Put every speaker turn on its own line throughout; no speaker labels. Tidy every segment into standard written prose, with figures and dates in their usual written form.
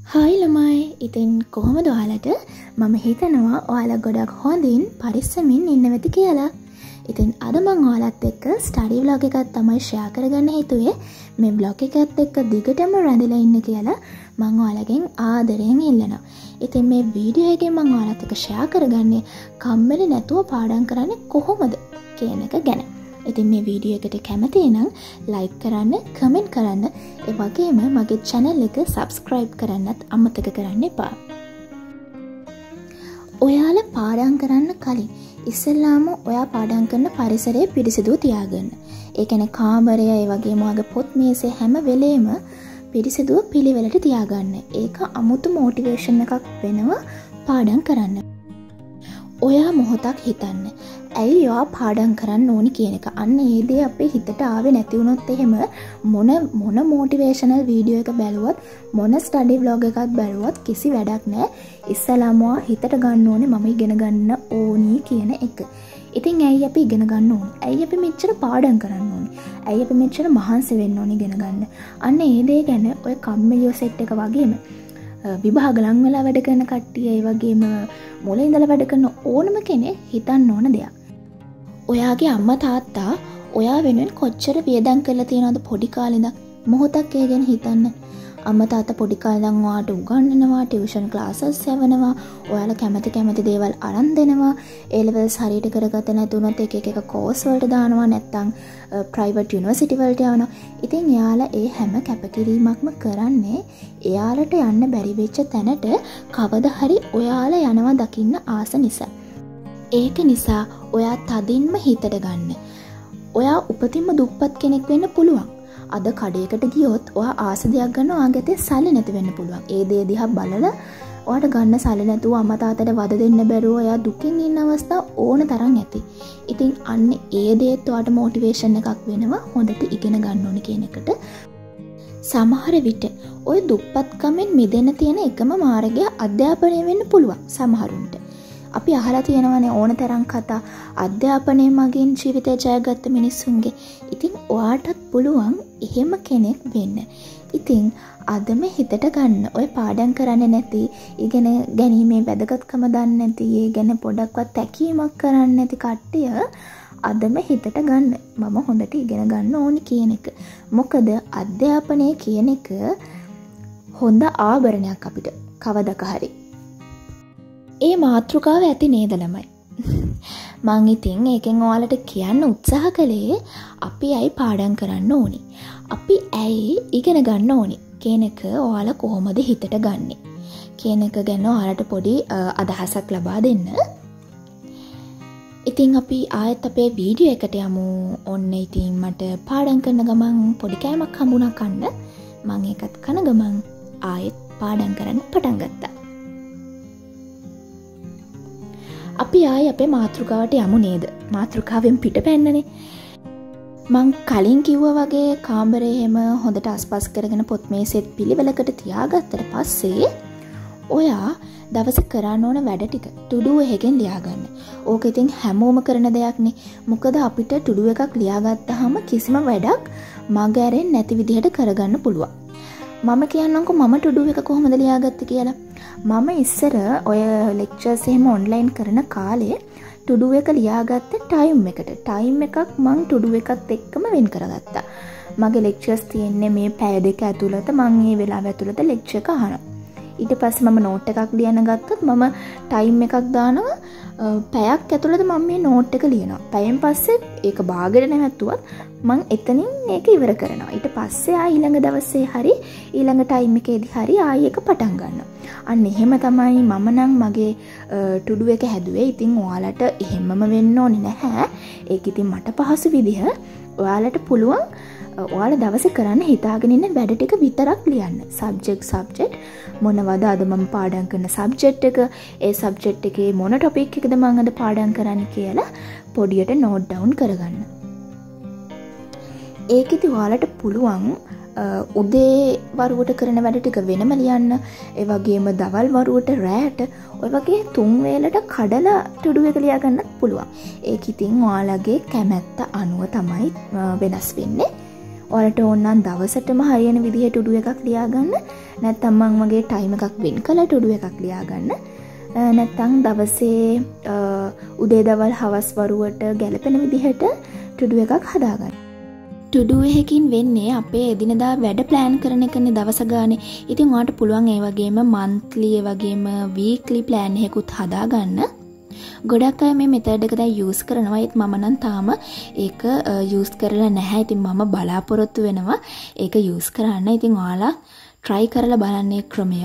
Hi ළමයි. ඉතින් කොහොමද ඔයාලට? මම හිතනවා ඔයාලා ගොඩක් හොඳින් පරිස්සමින් ඉන්න වෙති කියලා. ඉතින් අද මම ඔයාලත් එක්ක ස්ටඩි vlog එකක් තමයි share කරගන්න හිතුවේ. මේ vlog එකත් එක්ක දිගටම රැඳිලා ඉන්න කියලා මම ඔයාලගෙන් ආදරයෙන් ඉල්ලනවා. ඉතින් මේ වීඩියෝ එකෙන් මම ඔයාලත් එක්ක share කරගන්නේ කම්මැලි නැතුව පාඩම් කරන්නේ කොහොමද කියන එක ගැන. ඉතින් මේ වීඩියෝ එකට කැමති නම් ලයික් කරන්න, කමෙන්ට් කරන්න, ඒ වගේම මගේ channel එක subscribe කරන්නත් අමතක කරන්න එපා. ඔයාලා පාඩම් කරන්න කලින් ඉස්සෙල්ලාම ඔයා පාඩම් කරන පරිසරය පිරිසිදු තියාගන්න. ඒ කියන්නේ කාමරය, ඒ වගේම ඔයාගේ පොත් මේසේ හැම වෙලේම පිරිසිදුව පිළිවෙලට තියාගන්න. ඒක අමුතු motivation එකක් වෙනවා පාඩම් කරන්න. ඔයා මොහොතක් හිතන්න. ඇයි ඔයා පාඩම් කරන්න ඕනි කියන එක. අන්න ඒ දේ අපේ හිතට ආවේ නැති වුණොත් එහෙම මොන motivational video එක බැලුවත්, මොන study vlog එකක් බැලුවත් කිසි වැඩක් නැහැ. ඉස්සලාම හිතට ගන්න ඕනේ මම ඉගෙන ගන්න ඕනි කියන එක. ඉතින් ඇයි අපි ඉගෙන ගන්න ඕනේ? ඇයි අපි මෙච්චර පාඩම් කරන්න ඕනේ? ඇයි අපි මෙච්චර මහන්සි වෙන්න ඕනේ ඉගෙන ගන්න? අන්න ඒ දේ ගැන ඔය කම්මැලියෝ සෙට් එක වගේම විභාග ලං වෙලා වැඩ කරන කට්ටිය, ඒ වගේම මුල ඉඳලා වැඩ කරන ඕනම කෙනෙක් හිතන්න ඕන දෙයක්. ඔයාගේ අම්මා තාත්තා ඔයා වෙනුවෙන් කොච්චර වියදම් කරලා තියෙනවද පොඩි කාලේ ඉඳන්? මොහොතක් ඒ ගැන හිතන්න. අම්මා තාත්තා පොඩි කාලේ ඉඳන් ඔයාට උගන්වනවා, ටියුෂන් ක්ලාසස් යවනවා, ඔයාලා කැමති දේවල් අරන් දෙනවා. ඒ ලෙවල්ස් හරියට කරගත නැතුනොත් එක කෝස් වලට දානවා, නැත්නම් ප්‍රයිවට් යුනිවර්සිටි වලට යවනවා. ඉතින් එයාලා ඒ හැම කැපකිරීමක්ම කරන්නේ එයාලට යන්න බැරි වෙච්ච තැනට කවදා හරි ඔයාලා යනවා දකින්න ආස නිසා. ඒක නිසා ඔයා තදින්ම හිතට ගන්න. ඔයා උපතින්ම දුප්පත් කෙනෙක් වෙන්න පුළුවන්. අද කඩේකට ගියොත් ඔයා ආස දෙයක් ගන්න ඔයාගේ අතේ සල්ලි නැති වෙන්න පුළුවන්. ඒ දේ දිහා බලලා ඔයාට ගන්න සල්ලි නැතුව අම්මා තාත්තට වද දෙන්න බැරුව ඔයා දුකින් ඉන්න අවස්ථා ඕන තරම් ඇති. ඉතින් අන්න ඒ දේත් ඔයාට මොටිවේෂන් එකක් වෙනවා හොඳට ඉගෙන ගන්න ඕනේ කියන එකට. සමහර විට ඔය දුප්පත්කමෙන් මිදෙන්න තියෙන එකම මාර්ගය අධ්‍යාපනය වෙන්න පුළුවන් සමහරුන්ට. අපි අහලා තියෙනවනේ ඕන තරම් කතා අධ්‍යාපනය මගින් ජීවිතය ජයගත්ත මිනිස්සුන්ගේ. ඉතින් ඔයාටත් පුළුවන් එහෙම කෙනෙක් වෙන්න. ඉතින් අදම හිතට ගන්න. ඔය පාඩම් කරන්නේ නැති, ඉගෙන ගැනීමේ වැදගත්කම දන්නේ නැති, ඒ ගැන පොඩක්වත් තැකීමක් කරන්නේ නැති කට්ටිය අදම හිතට ගන්න. මම හොඳට ඉගෙන ගන්න ඕනි කියන එක. මොකද අධ්‍යාපනය කියන එක හොඳ ආභරණයක් අපිට කවදක හරි. ඒ මාතෘකාව ඇති නේද ළමයි? මං ඉතින් ඒකෙන් ඔයාලට කියන්න උත්සාහ කළේ අපි ඇයි පාඩම් කරන්න ඕනි? අපි ඇයි ඉගෙන ගන්න ඕනි කියන එක ඔයාලා කොහොමද හිතට ගන්නෙ කියන එක ගැන ඔයාලට පොඩි අදහසක් ලබා දෙන්න. ඉතින් අපි ආයෙත් අපේ වීඩියෝ එකට යමු. ඔන්න ඉතින් මට පාඩම් කරන ගමන් පොඩි කෑමක් හම්බුණා කන්න. මං ඒකත් කන ගමන් ආයෙත් පාඩම් කරන්න පටන් ගත්තා. අපි ආයේ අපේ මාතෘකාවට යමු නේද? මාතෘකාවෙන් පිටපැන්නනේ. මං කලින් කිව්වා වගේ කාමරේ හැම හොඳට අස්පස් කරගෙන පොත් මේසෙත් පිළිවෙලකට තියාගත්තට පස්සේ ඔයා දවසේ කරන්න ඕන වැඩ ටික to do එකෙන් ලියාගන්න. ඕක ඉතින් හැමෝම කරන දෙයක්නේ. මොකද අපිට to do එකක් ලියාගත්තාම කිසිම වැඩක් මග ඇරෙන්නේ නැති විදිහට කරගන්න පුළුවන්. මම කියන්නම්කෝ මම to do එක කොහොමද ලියාගත්තේ කියලා. මම ඉස්සර ඔය ලෙක්චර්ස් එහෙම ඔන්ලයින් කරන කාලේ to do එක ලියාගත්තේ ටයිම් එකට. ටයිම් එකක් මං to do එකත් එක්කම වෙන් කරගත්තා. මගේ ලෙක්චර්ස් තියෙන්නේ මේ පැය දෙක ඇතුළත. මං මේ වෙලාව ඇතුළත ලෙක්චර් එක අහනවා. ඊට පස්සේ මම නෝට් එකක් ලියන්න ගත්තොත් මම ටයිම් එකක් දානවා. පැයක් ඇතුළත මම මේ නෝට් එක ලියනවා. පැයෙන් පස්සේ ඒක බාගෙට නැවතුවත් මං එතනින් ඒක ඉවර කරනවා. ඊට පස්සේ ඊළඟ දවසේ හරි ඊළඟ ටයිම් එකේදී හරි ආයෙ එක පටන් ගන්නවා. අන්න එහෙම තමයි මම නම් මගේ to do එක හැදුවේ. ඉතින් ඔයාලට එහෙමම වෙන්න ඕනේ නැහැ. ඒක ඉතින් මට පහසු විදිහ. ඔයාලට පුළුවන් ඔයාලා දවසේ කරන්න හිතාගෙන ඉන්න වැඩ ටික විතරක් ලියන්න. සබ්ජෙක්ට් මොනවද අද මම පාඩම් කරන සබ්ජෙක්ට් එක, ඒ සබ්ජෙක්ට් එකේ මොන ටොපික් එකද මම අද පාඩම් කරන්නේ කියලා පොඩියට නෝට් ඩවුන් කරගන්න. ඒක ඉතින් ඔයාලට පුළුවන් උදේ වරුවට කරන වැඩ ටික වෙනම ලියන්න. ඒ වගේම දවල් වරුවට, රැයට ඔය වගේ තුන් වේලට කඩලා to do එක ලියා ගන්නත් පුළුවන්. ඒක ඉතින් ඔයාලගේ කැමැත්ත අනුව තමයි වෙනස් වෙන්නේ. ඔයාලට ඕන නම් දවසටම හරියන විදිහට උඩු එකක් ලියාගන්න. නැත්නම් මං වගේ ටයිම් එකක් වෙන් කළාට උඩු එකක් ලියාගන්න. නැත්නම් දවසේ උදේ දවල් හවස් වරුවට ගැලපෙන විදිහට ටුඩු එකක් හදාගන්න. ටුඩු එකකින් වෙන්නේ අපේ එදිනදා වැඩ ප්ලෑන් කරන එකනේ දවස ගානේ. ඉතින් ඔයාලට පුළුවන් ඒ වගේම මන්ත්ලි ඒ වගේම වීක්ලි ප්ලෑන් එකකුත් හදාගන්න. ගොඩක් අය මේ මෙතඩ් එක දැන් යූස් කරනවා. ඒත් මම නම් තාම ඒක යූස් කරලා නැහැ. ඉතින් මම බලාපොරොත්තු වෙනවා ඒක යූස් කරන්න. ඉතින් ඔයාලා try කරලා බලන්න මේ ක්‍රමය.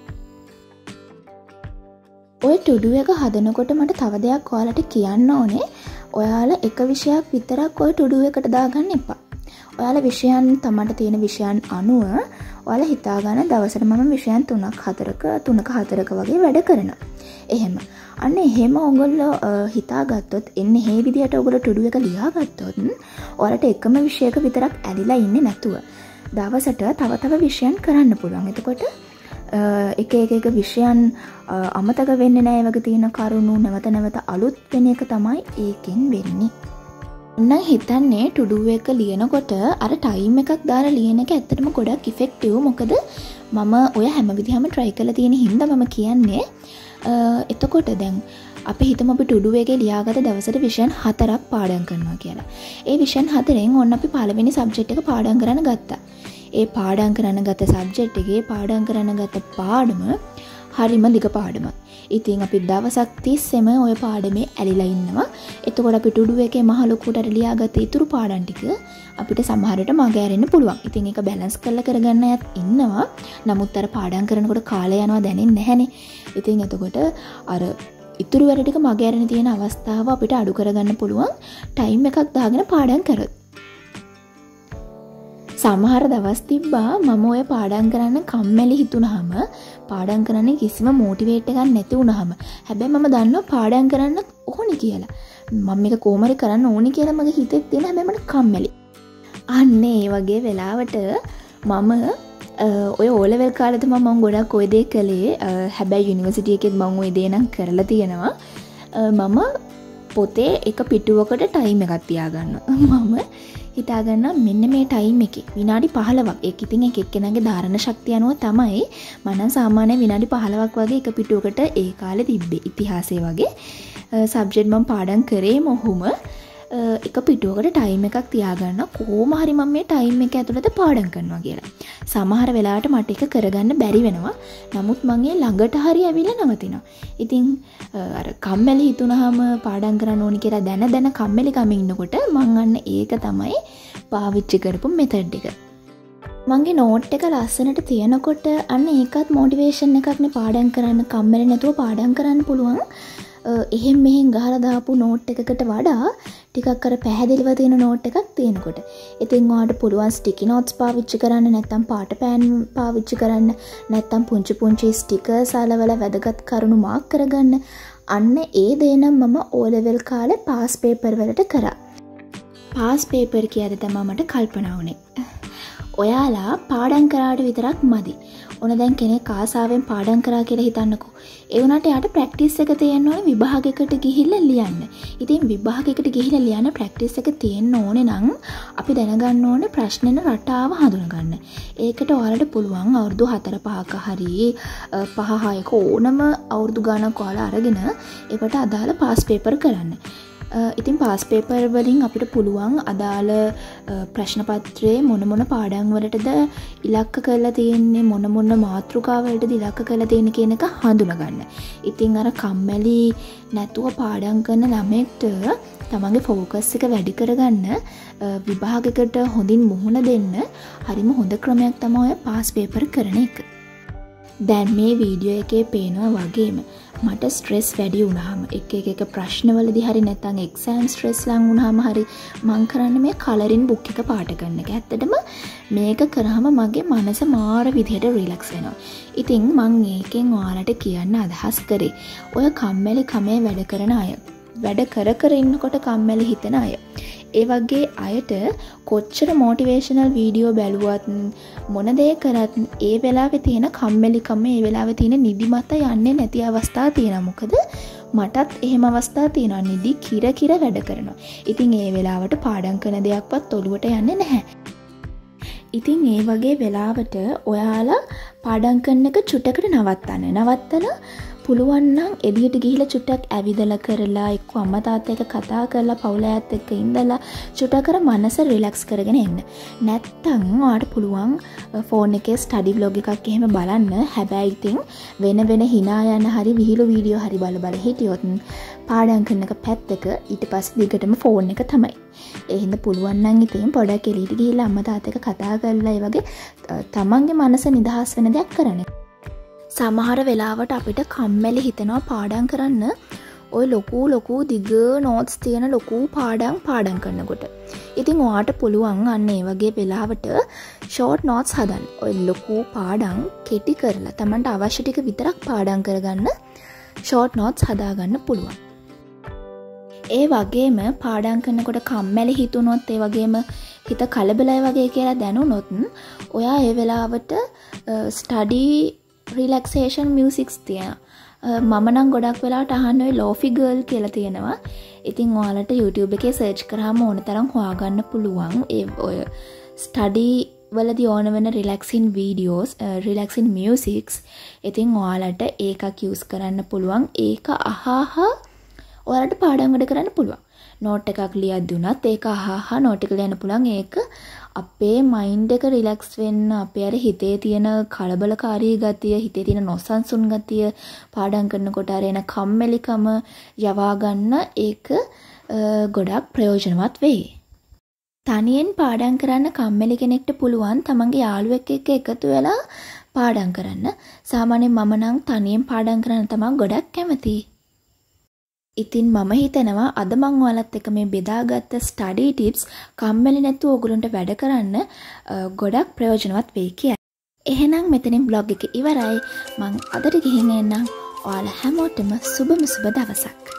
ඔය ටුඩු එක හදනකොට මට තව දෙයක් ඔයාලට කියන්න ඕනේ. ඔයාලා එක විෂයක් විතරක් ඔය ටුඩු එකට දාගන්න එපා. ඔයාලා විෂයන් තමන්ට තියෙන විෂයන් අනුව ඔයාලා හිතා ගන්න දවසට මම විෂයන් 3ක 4ක වගේ වැඩ කරනවා. එහෙම. අන්න එහෙම ඔයගොල්ලෝ හිතාගත්තොත් එන්නේ මේ විදිහට ඔයගොල්ලෝ ටුඩු එක ලියාගත්තොත් ඔයාලට එකම විෂයක විතරක් ඇලිලා ඉන්නේ නැතුව දවසට තව විෂයන් කරන්න පුළුවන්. එතකොට එක විෂයන් අමතක වෙන්නේ නැහැ. වගේ තියෙන කරුණු නැවත අලුත් වෙන එක තමයි ඒකෙන් වෙන්නේ. නම් හිතන්නේ ටුඩු එක ලියනකොට අර ටයිම් එකක් දාලා ලියන එක ඇත්තටම ගොඩක් ඉෆෙක්ටිව්. මොකද මම ඔය හැම විදිහම try කරලා තියෙන හින්දා මම කියන්නේ එතකොට දැන් අපි හිතමු අපි ටුඩු එකේ ලියාගත්ත දවසට විෂයන් 4ක් පාඩම් කරනවා කියලා. ඒ විෂයන් 4ෙන් ඔන්න අපි පළවෙනි සබ්ජෙක්ට් එක පාඩම් කරන්න ගත්තා. ඒ පාඩම් කරන්න ගත්ත සබ්ජෙක්ට් එකේ පාඩම් කරන්න ගත්ත පාඩම හරිම දිග පාඩමක්. ඉතින් අපි දවසක් තිස්සෙම ඔය පාඩමේ ඇලිලා ඉන්නවා. එතකොට අපි ටුඩු එකේ මහ ලොකුට ලියාගත්ත ඉතුරු පාඩම් ටික අපිට සමහරට මග ඇරෙන්න පුළුවන්. ඉතින් ඒක බැලන්ස් කරලා කරගන්න අයත් ඉන්නවා. නමුත් අර පාඩම් කරනකොට කාලය යනවා දැනෙන්නේ නැහනේ. ඉතින් එතකොට අර ඉතුරු වැඩ ටික මග ඇරෙන්න තියෙන අවස්ථාව අපිට අඩු කරගන්න පුළුවන් ටයිම් එකක් දාගෙන පාඩම් කරොත්. සමහර දවස් තිබ්බා මම ඔය පාඩම් කරන්න කම්මැලි හිතුනහම පාඩම් කරන්න කිසිම මොටිවේට් එකක් නැති වුනහම හැබැයි මම දන්නවා පාඩම් කරන්න ඕනි කියලා. මම මේක කොහොමද කරන්න ඕනි කියලා මගේ හිතේ තියෙන හැබැයි මට කම්මැලි. අන්න ඒ වගේ වෙලාවට මම ඔය O level කාලේ තමයි මම ගොඩක් ඔය දේ කළේ. හැබැයි යුනිවර්සිටි එකෙත් මම ඔය දේ නම් කරලා තියෙනවා. මම පොතේ එක පිටුවකට ටයිම් එකක් තියාගන්නවා. මම හිතාගන්නවා මෙන්න මේ ටයිම් එකේ විනාඩි 15ක්. ඒක ඉතින් එක එක්කෙනාගේ ධාරණ ශක්තිය අනුව තමයි. මම නම් සාමාන්‍යයෙන් විනාඩි 15ක් වගේ එක පිටුවකට ඒ කාලේ තිබ්බේ. ඉතිහාසයේ වගේ සබ්ජෙක්ට් මම පාඩම් කරේ මොහොම එක පිටුවකට ටයිම් එකක් තියාගන්න කොහොම හරි මම මේ ටයිම් එක ඇතුළත පාඩම් කරනවා කියලා. සමහර වෙලාවට මට ඒක කරගන්න බැරි වෙනවා. නමුත් මම ඒ ළඟට හරි ඇවිල්ලා නවතිනවා. ඉතින් අර කම්මැලි හිතුනහම පාඩම් කරන්න ඕනි කියලා දැන කම්මැලි කමින් ඉන්නකොට මම අන්න ඒක තමයි පාවිච්චි කරපු මෙතඩ් එක. මගේ නෝට් එක ලස්සනට තියනකොට අන්න ඒකත් මොටිවේෂන් එකක් නේ පාඩම් කරන්න කම්මැලි නැතුව පාඩම් කරන්න පුළුවන්. එහෙන් මෙහෙන් ගහලා දාපු නෝට් එකකට වඩා ටිකක් අර පැහැදිලිව තියෙන නෝට් එකක් තියෙනකොට. ඉතින් ඔයාලට පුළුවන් ස්ටිකි නෝට්ස් පාවිච්චි කරන්න, නැත්නම් පාට පෑන් පාවිච්චි කරන්න, නැත්නම් පුංචි ස්ටිකර්ස් අලවල වැදගත් කරුණු මාක් කරගන්න. අන්න ඒ දේ නම් මම O level කාලේ පාස් පේපර් වලට කරා. පාස් පේපර් කියද්දි තමයි මට කල්පනා වුණේ. ඔයාලා පාඩම් කරාට විතරක් මදි. ඕන දැන් කෙනෙක් ආසාවෙන් පාඩම් කරා කියලා හිතන්නකෝ. ඒ වුණාට යාට ප්‍රැක්ටිස් එක තියෙන්න ඕනේ විභාගයකට ගිහිල්ලා ලියන්න. ඉතින් විභාගයකට ගිහිල්ලා ලියන්න ප්‍රැක්ටිස් එක තියෙන්න ඕනේ නම් අපි දැනගන්න ඕනේ ප්‍රශ්නෙන රටාව හඳුනගන්න. ඒකට ඔයාලට පුළුවන් අවුරුදු 4-5ක හරි 5-6ක ඕනම අවුරුදු ගානක් ඔයාලා අරගෙන ඒකට අදාළ පාස් පේපර් කරන්න. ඉතින් පාස් පේපර් වලින් අපිට පුළුවන් අදාළ ප්‍රශ්න පත්‍රයේ මොන පාඩම් වලටද ඉලක්ක කරලා තියෙන්නේ මොන මාතෘකා වලටද ඉලක්ක කරලා තියෙන්නේ කියන එක හඳුනගන්න. ඉතින් අර කම්මැලි නැතුව පාඩම් කරන ළමෙක්ට තමන්ගේ ફોකස් එක වැඩි කරගන්න විභාගයකට හොඳින් මුහුණ දෙන්න හරිම හොඳ ක්‍රමයක් තමයි පාස් පේපර් කරන එක. දැන් මේ වීඩියෝ එකේ පේනවා වගේම මට ස්ට්‍රෙස් වැඩි වුණාම එක ප්‍රශ්නවලදී හරි නැත්නම් එක්සෑම් ස්ට්‍රෙස් ලං වුණාම හරි මං කරන්නේ මේ කලරින් බුක් එක පාට කරන එක. ඇත්තටම මේක කරාම මගේ මනස මාර විදිහට රිලැක්ස් වෙනවා. ඉතින් මං ඒකෙන් ඔයාලට කියන්න අදහස් කරේ ඔය කම්මැලි කමේ වැඩ කරන අය, වැඩ කර ඉන්නකොට කම්මැලි හිතෙන අය, ඒ වගේ අයට කොච්චර මොටිවේෂනල් වීඩියෝ බැලුවත් මොන දේ කරත් ඒ වෙලාවේ තියෙන කම්මැලිකම, ඒ වෙලාවේ තියෙන නිදිමත යන්නේ නැති අවස්ථා තියෙනවා. මොකද මටත් එහෙම අවස්ථා තියෙනවා. නිදි කිර වැඩ කරනවා. ඉතින් ඒ වෙලාවට පාඩම් කරන දෙයක්වත් ඔළුවට යන්නේ නැහැ. ඉතින් ඒ වගේ වෙලාවට ඔයාලා පාඩම් කරන එක චුට්ටකට නවත්තන්න. නවත්තලා පුළුවන් නම් එළියට ගිහිල්ලා චුට්ටක් ඇවිදලා කරලා එක්ක අම්මා තාත්තා එක්ක කතා කරලා පවුල අයත් එක්ක ඉඳලා චුට්ටකර මනස රිලැක්ස් කරගෙන එන්න. නැත්තම් ඔයාලට පුළුවන් ෆෝන් එකේ ස්ටඩි ව්ලොග් එකක් එහෙම බලන්න. හැබැයි ඉතින් වෙන hina යන හරි විහිළු වීඩියෝ හරි බල හිටියොත් පාඩම් කරන එක පැත්තක ඊට පස්සේ දිගටම ෆෝන් එක තමයි. ඒ හින්දා පුළුවන් නම් ඉතින් පොඩක් එළියට ගිහිල්ලා අම්මා තාත්තා එක්ක කතා කරලා ඒ වගේ තමන්ගේ මනස නිදහස් වෙන දෙයක් කරන්න. සමහර වෙලාවට අපිට කම්මැලි හිතෙනවා පාඩම් කරන්න. ඔය ලොකු දිග නෝට්ස් තියෙන ලොකු පාඩම් කරනකොට. ඉතින් ඔයාට පුළුවන් අන්න ඒ වගේ වෙලාවට ෂෝට් නෝට්ස් හදන්න. ඔය ලොකු පාඩම් කෙටි කරලා තමන්ට අවශ්‍ය ටික විතරක් පාඩම් කරගන්න ෂෝට් නෝට්ස් හදාගන්න පුළුවන්. ඒ වගේම පාඩම් කරනකොට කම්මැලි හිතුනොත් ඒ වගේම හිත කලබලයි වගේ කියලා දැනුනොත් ඔයා ඒ වෙලාවට ස්ටඩි රිලැක්සේෂන් මියුසික්ස් තියෙනවා. මම නම් ගොඩක් වෙලාවට අහන්නේ ලෝෆි ගර්ල් කියලා තියෙනවා. ඉතින් ඔයාලට YouTube එකේ සර්ච් කරාම ඕන තරම් හොයාගන්න පුළුවන්. ඒ ඔය ස්ටඩි වලදී ඕන වෙන රිලැක්සින් වීඩියෝස්, රිලැක්සින් මියුසික්ස්. ඉතින් ඔයාලට ඒකක් යූස් කරන්න පුළුවන්. ඒක අහහා ඔයාලට පාඩම් වැඩ කරන්න පුළුවන්. නෝට් එකක් ලියද්දි උනත් ඒක අහහා නෝට් එක ලියන්න පුළුවන්. ඒක අපේ මයින්ඩ් එක රිලැක්ස් වෙන්න, අපේ අර හිතේ තියෙන කලබලකාරී ගතිය, හිතේ තියෙන නොසන්සුන් ගතිය, පාඩම් කරනකොට අර එන කම්මැලිකම යවා ගන්න ඒක ගොඩක් ප්‍රයෝජනවත් වෙයි. තනියෙන් පාඩම් කරන්න කම්මැලි කෙනෙක්ට පුළුවන් තමන්ගේ යාළුවෙක් එක්ක එකතු වෙලා පාඩම් කරන්න. සාමාන්‍යයෙන් මම නම් තනියෙන් පාඩම් කරන්න තමයි ගොඩක් කැමතියි. ඉතින් මම හිතනවා අද මං ඔයාලත් එක්ක මේ බෙදාගත්ත ස්ටඩි ටිප්ස් කම්මැලි නැතුව ඔයගොල්ලන්ට වැඩ කරන්න ගොඩක් ප්‍රයෝජනවත් වෙයි කියලා. එහෙනම් මෙතනින් බ්ලොග් එක ඉවරයි. මං අදට ගිහින් එන්නම්. ඔයාලා හැමෝටම සුබම සුබ දවසක්.